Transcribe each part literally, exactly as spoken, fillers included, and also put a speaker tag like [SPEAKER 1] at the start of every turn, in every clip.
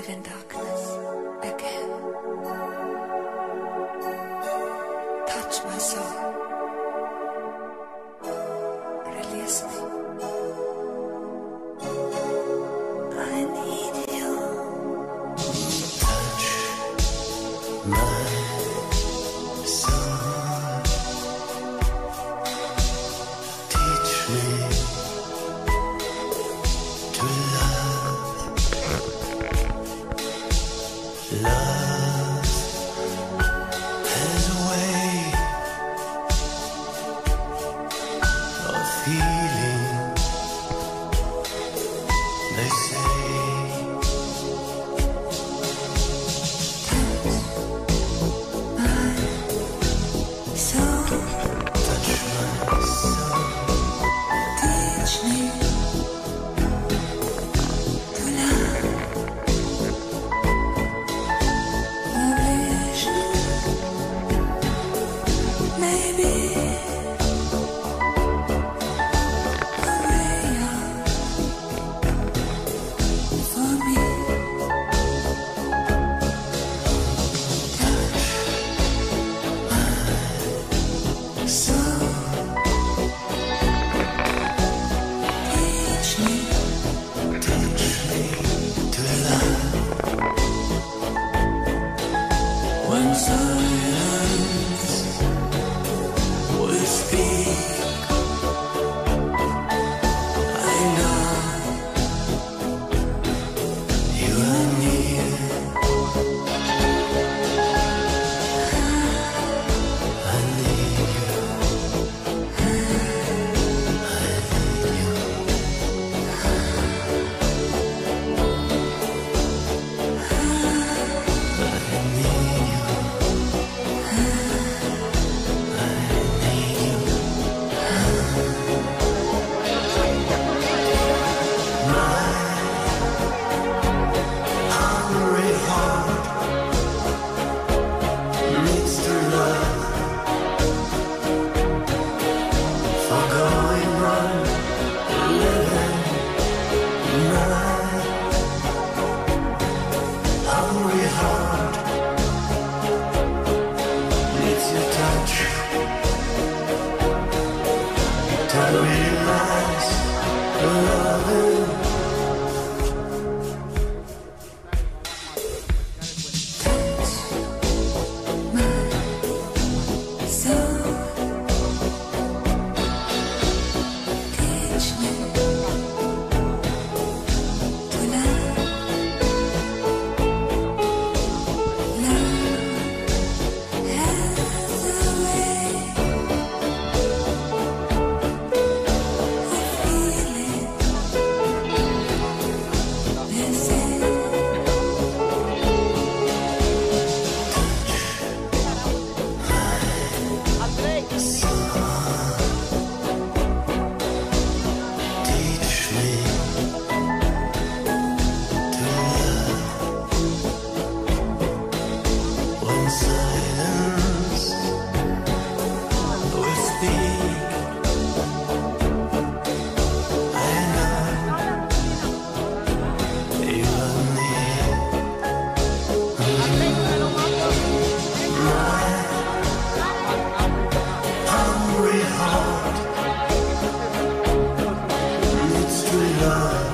[SPEAKER 1] live in darkness again. Touch my soul. Release me. I need you.
[SPEAKER 2] Touch my soul. Teach me to love. Love has a way of healing, they say. Touch my soul.
[SPEAKER 1] Teach me to love. A vision, maybe a ray for me. Soul. Teach me.
[SPEAKER 2] Teach me to love. When silence will speak, I know you are near. I need you. I need you. Hungry heart needs to love for going on living night. Hungry heart needs your touch to realize loving.
[SPEAKER 1] Soul. Teach me to love. Love has a way of healing. They say.
[SPEAKER 2] Teach me to love. When silence will speak, I know you are near. My hungry heart needs to love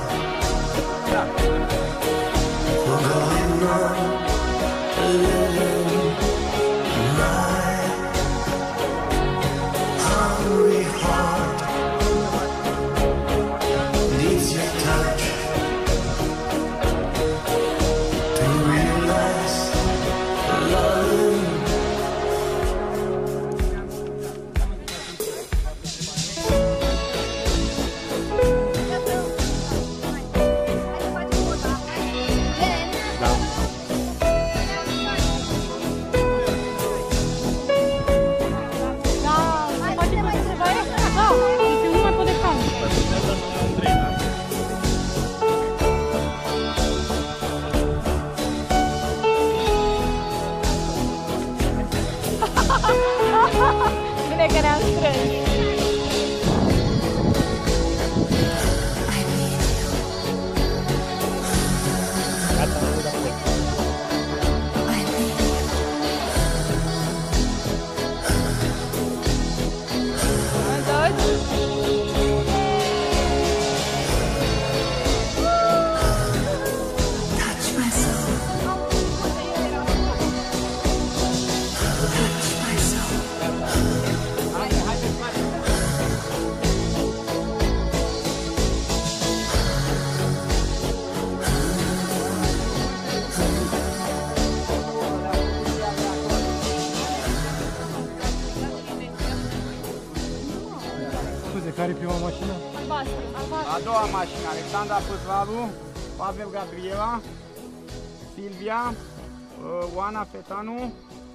[SPEAKER 2] for going on living night. Hungry heart needs your touch to realize loving.
[SPEAKER 3] Pegarás grande.
[SPEAKER 1] I need you. I need you. Touch my soul. Touch my soul.
[SPEAKER 4] Scuze, care e prima mașină?
[SPEAKER 5] A doua mașină, Alexandra Păslavu, Pavel Gabriela, Silvia, uh, Oana Fetanu, uh,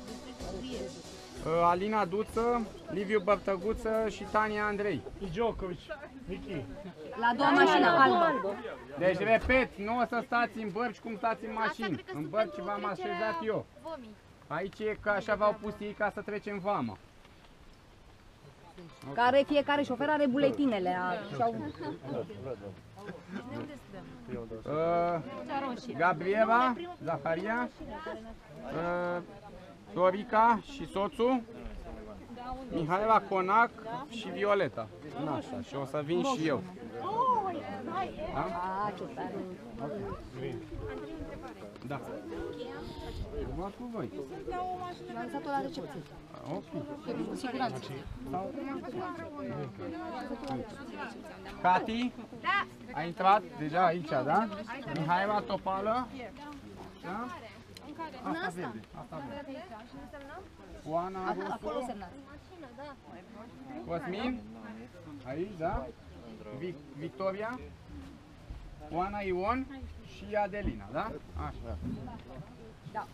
[SPEAKER 5] Alina Duță, Liviu Băptăguță și Tania Andrei.
[SPEAKER 4] Djokovic, Niki.
[SPEAKER 6] La a doua mașină albă.
[SPEAKER 5] Deci, repet, nu o să stați în bărci cum stați în mașini. În bărci v-am așezat eu. Aici e că așa v-au pus ei ca să trecem vama.
[SPEAKER 6] Care fiecare șofer are buletinele. A, și-au...
[SPEAKER 5] Uh, Gabriela, Zaharia, uh, Dorica și soțul, Mihaela Conac și Violeta. Așa, și o să vin și eu. Da?
[SPEAKER 6] A, ce tare.
[SPEAKER 5] Da. Urmați cu voi.
[SPEAKER 6] Am lăsat-o la recepție.
[SPEAKER 5] Ok.
[SPEAKER 6] Cu siguranță.
[SPEAKER 5] Cati? Da. A intrat deja aici, da? Mihaela Topală? Da? Asta verde. Asta verde. Oana
[SPEAKER 6] Acolo
[SPEAKER 5] Rusu?
[SPEAKER 6] semnat.
[SPEAKER 5] Cosmin? Aici, da? Vic Victoria? Oana Ion și Adelina, da? Așa.
[SPEAKER 6] Da.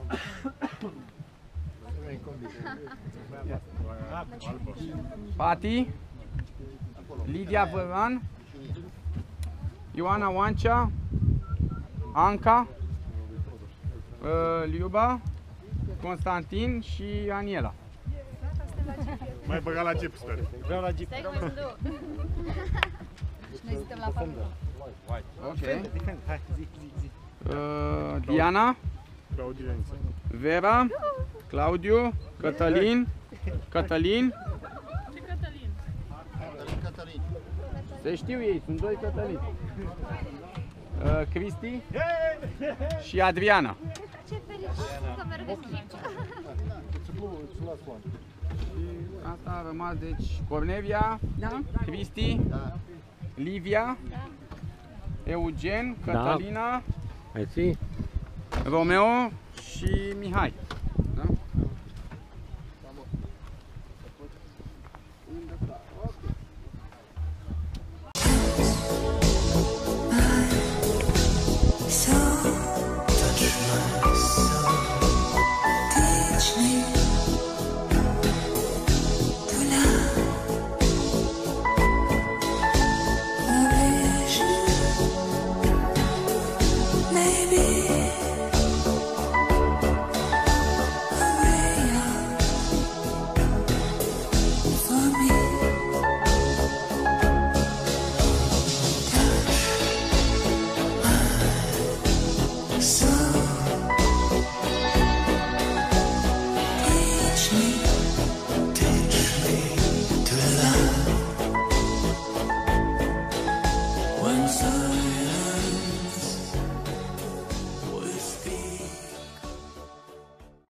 [SPEAKER 5] Pati, Lidia Văran, Ioana Oancea, Anca, uh, Liuba, Constantin și Aniela.
[SPEAKER 4] Mai băgat la Jeep, sper. Vreau la Jeep.
[SPEAKER 6] Și noi suntem la fabrică.
[SPEAKER 5] Ok.
[SPEAKER 4] Hai, zi, zi, zi.
[SPEAKER 5] Uh, Diana,
[SPEAKER 4] Claudiu Ioniță.
[SPEAKER 5] Vera, Claudiu, Cătălin, Cătălin.
[SPEAKER 7] Ce Cătălin?
[SPEAKER 8] Cătălin.
[SPEAKER 5] Se știu ei, sunt doi Cătălin. Uh, Cristi și Adriana.
[SPEAKER 7] Ce fericit să mergeți aici.
[SPEAKER 5] Și asta a rămas, deci, Cornelia,
[SPEAKER 6] Da?
[SPEAKER 5] Cristi, Livia, Eugen, Cătălina, Romeo și Mihai. Da?
[SPEAKER 1] So touch my soul. Teach me to love. A vision, maybe.